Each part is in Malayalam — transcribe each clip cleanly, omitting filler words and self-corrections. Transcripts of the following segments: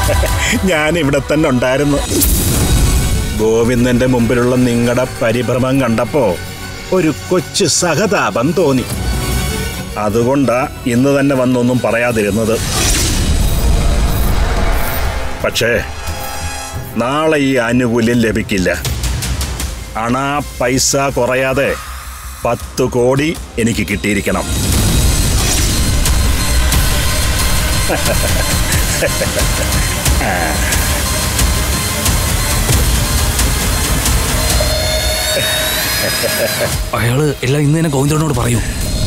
ഞാൻ ഇവിടെ തന്നെ ഉണ്ടായിരുന്നു. ഗോവിന്ദന്റെ മുമ്പിലുള്ള നിങ്ങളുടെ പരിഭ്രമം കണ്ടപ്പോ ഒരു കൊച്ചു സഹതാപം തോന്നി. അതുകൊണ്ടാ ഇന്ന് തന്നെ വന്നൊന്നും പറയാതിരുന്നത്. പക്ഷേ നാളെ ഈ ആനുകൂല്യം ലഭിക്കില്ല. അണാ പൈസ കുറയാതെ 10 കോടി എനിക്ക് കിട്ടിയിരിക്കണം. അയാള് എല്ലാം ഇന്ന് തന്നെ ഗോവിന്ദനോട് പറയൂ.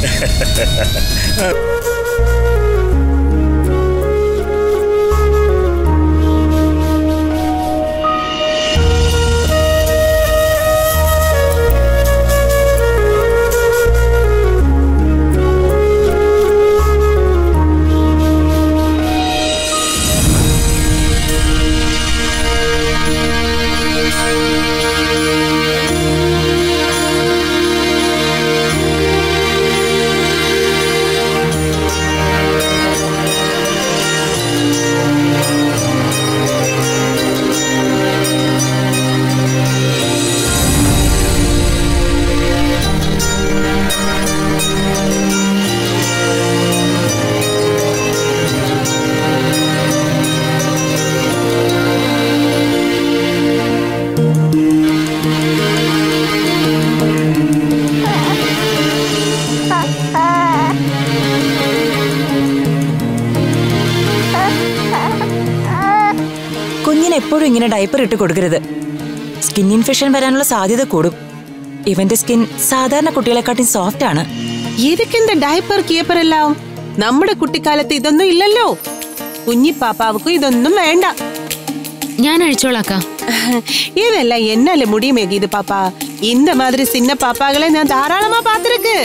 എപ്പോഴും ഇങ്ങനെ ഡയപ്പർ ഇട്ട് കൊടുക്കരുത്. സ്കിൻ ഇൻഫെക്ഷൻ വരാനുള്ള സാധ്യത കൂടും. ഇവന്റെ സ്കിൻ സാധാരണ കുട്ടികളെക്കാട്ടും സോഫ്റ്റ് ആണ്. ഇതൊക്കെന്താ ഡയപ്പർ കീപ്പർ എല്ലാം? നമ്മുടെ കുട്ടിക്കാലത്ത് ഇതൊന്നും ഇല്ലല്ലോ. കുഞ്ഞിപ്പാപ്പാവുക്കും ഇതൊന്നും വേണ്ട. ഞാൻ അഴിച്ചോളാക്ക. ഇതെല്ലാം എന്നാല് മുടിയുമേകിയത് പാപ്പാ. இந்த மாதிரி சின்ன പാപ്പാകളെ ഞാൻ ധാരാളമാ പാത്തിருக்கு.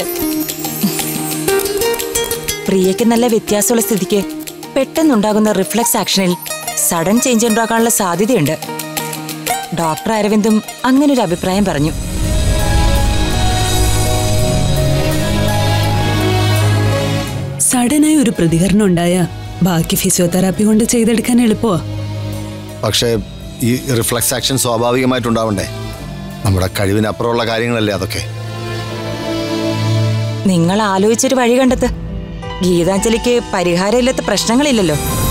പ്രിയയ്ക്ക് നല്ല വ്യത്യാസമുള്ള സ്ഥിതിക്ക് പെട്ടെന്നുണ്ടാകുന്ന റിഫ്ലക്സ് ആക്ഷനിൽ സഡൻ ചേഞ്ച് ഉണ്ടാകാനുള്ള സാധ്യതയുണ്ട്. ഡോക്ടർ അരവിന്ദും അങ്ങനൊരു അഭിപ്രായം പറഞ്ഞു. സഡനായി ഒരു പ്രതികരണം ഉണ്ടായ ബാക്കി ഫിസിയോതെറാപ്പി കൊണ്ട് ചെയ്തെടുക്കാൻ എളുപ്പമാ. പക്ഷേ ഈ റിഫ്ലക്സ് ആക്ഷൻ സ്വാഭാവികമായിട്ടുണ്ടാവണ്ടേ? നമ്മുടെ കഴിവിനപ്പുറമുള്ള കാര്യങ്ങളല്ലേ അതൊക്കെ. നിങ്ങൾ ആലോചിച്ചൊരു വഴി കണ്ടെത്ത്. ഗീതാഞ്ജലിക്ക് പരിഹാരമില്ലാത്ത പ്രശ്നങ്ങളില്ലല്ലോ.